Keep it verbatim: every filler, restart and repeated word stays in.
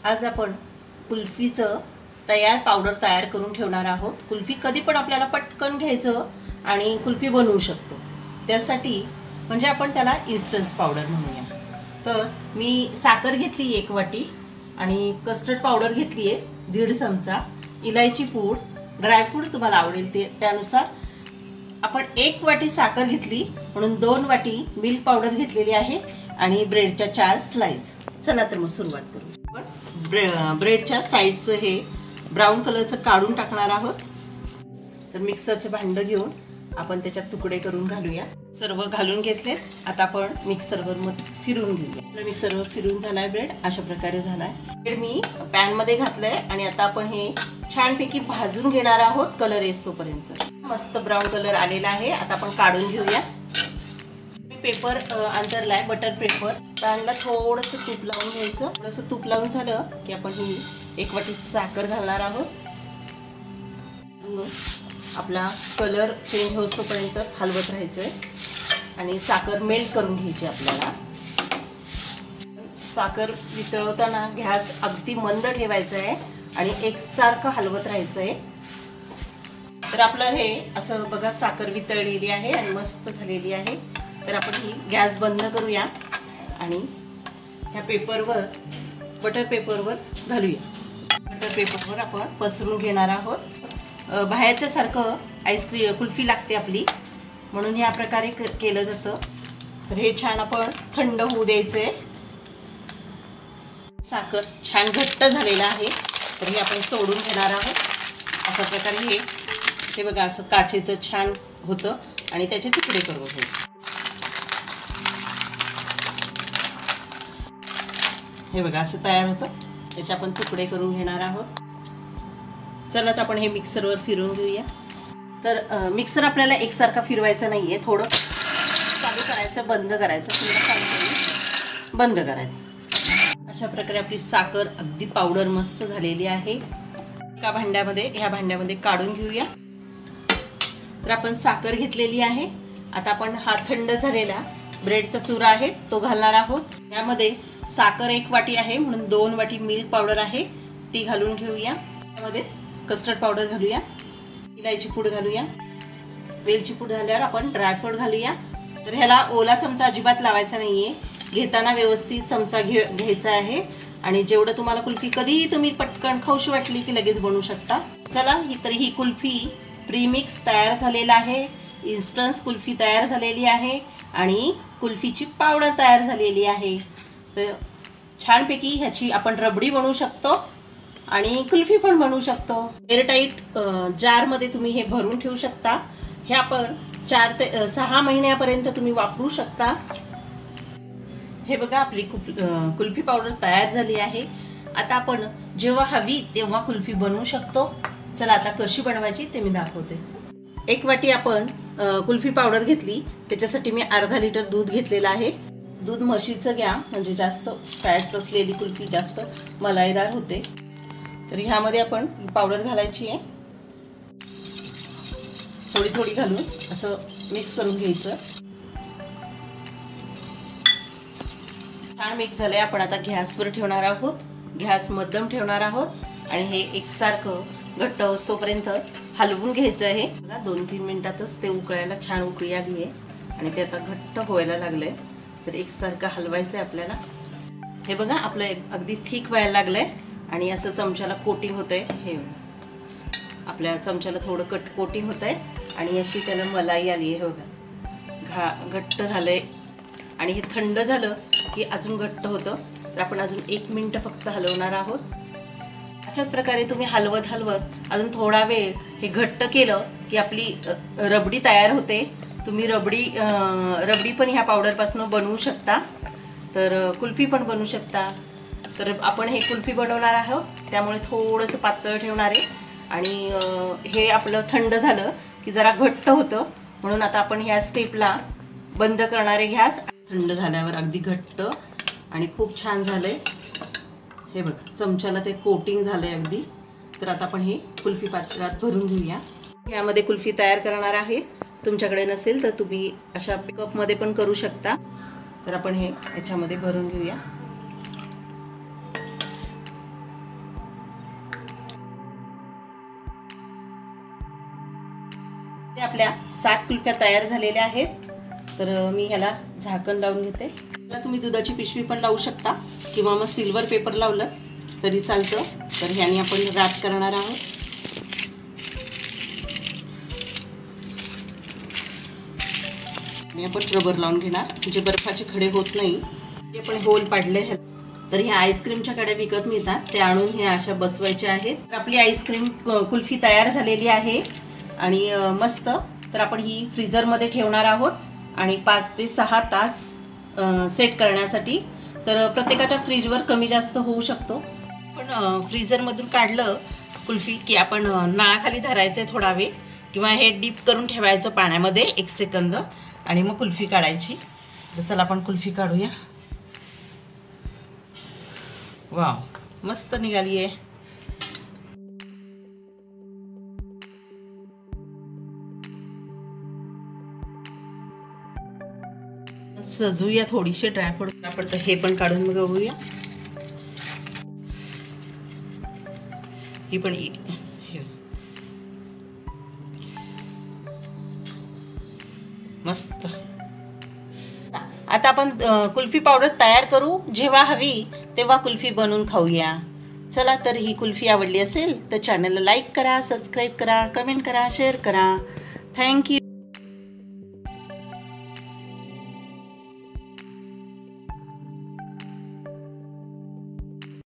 आज आपण कुल्फीचं तयार पावडर तयार करून ठेवणार आहोत। कुल्फी कधी पण आपल्याला पटकन घ्यायचं आणि कुल्फी बनवू शकतो। त्यासाठी म्हणजे आपण त्याला इन्स्टंट पावडर म्हणूया। तर मी साखर घेतली एक वाटी आणि कस्टर्ड पावडर घेतली आहे दीड चमचा, इलायची पूड, ड्रायफ्रूट तुम्हाला आवडेल ते त्यानुसार। आपण एक वाटी साखर घेतली म्हणून दोन वाटी मिल्क पावडर घेतलेली आहे आणि ब्रेडच्या चार स्लाइस। चला तर मग सुरुवात करू। आपण ब्रेडच्या साइड्सचं हे ब्राउन कलरचं काढून टाकणार आहोत। तर मिक्सरचे भांडं घेऊन आपण त्याच्यात तुकडे करून घालूया। सर्व घालून घेतले, आता आपण मिक्सरवर मध्ये फिरून घेऊया। मिक्सरवर फिरून झालाय ब्रेड, अशा प्रकारे झालाय। ब्रेड मी पॅन मध्ये घातलंय आणि आता आपण हे छानपैकी भाजून घेणार आहोत कलर येतोपर्यंत। मस्त ब्राउन कलर आलेला आहे, आता आपण काढून घेऊया। पेपर अंतरलाय बटर पेपर, पॅनला थोडंसं तूप लावून घ्यायचं। थोडंसं तूप लावून झालं की आपण ही एक वाटी साखर घालणार आहोत। आपला कलर चेंज होईपर्यंत हलवत राहायचंय आणि साखर मेल्ट करून घ्यायची आपल्याला। साखर वितळवताना गॅस अगदी मंद ठेवायचा आहे आणि एकसारखं हलवत राहायचंय। तर आपलं हे असं बघा साखर वितळलेली आहे आणि मस्त झालेली आहे। तर आपण ही गॅस बंद करूया आणि ह्या पेपरवर बटर पेपरवर घालूया। बटर पेपरवर आपण पसरून घेणार आहोत। बाहेरच्या सारखं आईस्क्रीम कुल्फी लागते आपली, म्हणून ह्या प्रकारे केलं जातं। तर हे छान आपण थंड होऊ द्यायचंय। साखर छान घट्ट झालेला आहे, तर हे आपण सोडून घेणार आहोत। अशा प्रकारे हे हे बघा असं काचेचं छान होतं आणि त्याचे तुकडे करून घ्यायचे। हे बघा असं तयार होतं, त्याचे आपण तुकडे करून घेणार आहोत। चला तर आपण हे मिक्सरवर फिरून घेऊया। तर मिक्सर आपल्याला एकसारखा फिरवायचा नाहीये, थोडं चालू करायचं, बंद करायचं, थोडं चालू करून बंद करायचं। अशा प्रकारे आपली साखर अगदी पावडर मस्त झालेली आहे। एका भांड्यामध्ये ह्या भांड्यामध्ये काढून घेऊया। तर आपण साखर घेतलेली आहे, आता आपण हा थंड झालेला ब्रेडचा चुरा आहे तो घालणार आहोत। यामध्ये साखर एक वाटी आहे म्हणून दोन वाटी मिल्क पावडर आहे ती घालून घेऊया। त्यामध्ये कस्टर्ड पावडर घालूया, इलायची पूड घालूया, वेलची पूड झाल्यावर आपण ड्रायफ्रूट घालूया। तर ह्याला ओला चमचा अजिबात लावायचा नाहीये, घेताना व्यवस्थित चमचा घे घ्यायचा आहे आणि जेवढं तुम्हाला कुल्फी कधी तुम्ही पटकन खाऊशी वाटली की लगेच बनवू शकता। चला ही तर ही कुल्फी प्रीमिक्स तयार झालेला आहे, इन्स्टंट कुल्फी तयार झालेली आहे आणि कुल्फीची पावडर तयार झालेली आहे। तर छानपैकी ह्याची आपण रबडी बनवू शकतो आणि कुल्फी पण बनवू शकतो। एअरटाईट जारमध्ये तुम्ही हे भरून ठेवू शकता। हे आपण चार ते सहा महिन्यापर्यंत तुम्ही वापरू शकता। हे बघा आपली कुल्फी पावडर तयार झाली आहे। आता आपण जेव्हा हवी तेव्हा कुल्फी बनवू शकतो। चला आता कशी बनवायची ते मी दाखवते। एक वाटी आपण कुल्फी पावडर घेतली, त्याच्यासाठी मी अर्धा लिटर दूध घेतलेलं आहे। दूध म्हशीचं घ्या म्हणजे जास्त फॅट्स असलेली कुल्फी जास्त मलाईदार होते। तर ह्यामध्ये आपण पावडर घालायची आहे, थोडी थोडी घालून असं मिक्स करून घ्यायचं। छान मिक्स झालंय, आपण आता गॅसवर ठेवणार आहोत, गॅस मध्यम ठेवणार आहोत आणि हे एकसारखं घट्ट होईपर्यंत हलवून घ्यायचं आहे। दोन तीन मिनिटातच ते उकळायला छान उकळी आली आहे आणि ते आता घट्ट व्हायला लागलंय। तर एकसारखं हलवायचं आहे आपल्याला। हे बघा आपलं अगदी थिक व्हायला लागलंय आणि असं चमच्याला कोटिंग होतंय। हे आपल्या चमच्याला थोडं कट कोटिंग होतंय आणि अशी त्याला मलाई आली आहे। बघा घा घट्ट झालंय आणि हे थंड झालं की अजून घट्ट होतं। तर आपण अजून एक मिनिट फक्त हलवणार आहोत। अशाच प्रकारे तुम्ही हलवत हलवत अजून थोडा वेळ हे घट्ट केलं की आपली रबडी तयार होते। तुम्ही रबडी रबडी पण ह्या पावडरपासून बनवू शकता, तर कुल्फी पण बनवू शकता। तर आपण हे कुल्फी बनवणार आहोत त्यामुळे थोडंसं पातळ ठेवणार आहे आणि हे आपलं थंड झालं की जरा घट्ट होतं, म्हणून आता आपण ह्या स्टेपला बंद करणारे गॅस। थंड झाल्यावर अगदी घट्ट आणि खूप छान झालंय। हे बघा चमच्याला ते कोटिंग झालंय अगदी। तर आता आपण हे कुल्फी पात्रात भरून घेऊया। यामध्ये कुल्फी तयार करणार आहे, तुमच्याकडे नसेल तर तुम्ही अशा कपमध्ये पण करू शकता। तर आपण हे याच्यामध्ये भरून घेऊया। ते आपल्या सात कुल्फ्या तयार झालेल्या आहेत. तर मी ह्याला झाकण लावून घेते. त्याला तुम्ही दुधाची पिशवी पण लावू शकता किंवा मग सिल्वर पेपर लावलं तरी चालतं. तर ह्याने आपण रॅप करणार आहोत. आणि आपण रबर लावून घेणार म्हणजे बर्फाचे खडे होत नाही. हे पण होल पाडले. तर ह्या आईस्क्रीमच्या कड्या विकत मिळतात, ते आणून हे अशा बसवायच्या आहेत. तर आपली आईस्क्रीम कुल्फी तयार झालेली आहे आणि मस्त. तर आपण ही फ्रीजरमध्ये ठेवणार आहोत आणि पाच ते सहा तास सेट करण्यासाठी. तर प्रत्येकाच्या फ्रीजवर कमी जास्त होऊ शकतो. पण फ्रीजरमधून काढलं कुल्फी की आपण नळाखाली धरायचं आहे थोडा वेळ किंवा हे डीप करून ठेवायचं पाण्यामध्ये एक सेकंद आणि मग कुल्फी काढायची. तर चला आपण कुल्फी काढूया. वाव, मस्त निघाली आहे. सजूया थोडीशी ड्रायफ्रूट. आपण हे पण काढून बघूया. ही पण मस्त. आता आपण कुल्फी पावडर तयार करू. जेव्हा हवी तेव्हा कुल्फी बनवून खाऊया. चला, तर ही कुल्फी आवडली असेल तर चॅनलला लाईक करा, सबस्क्राईब करा, कमेंट करा, शेअर करा. थँक्यू.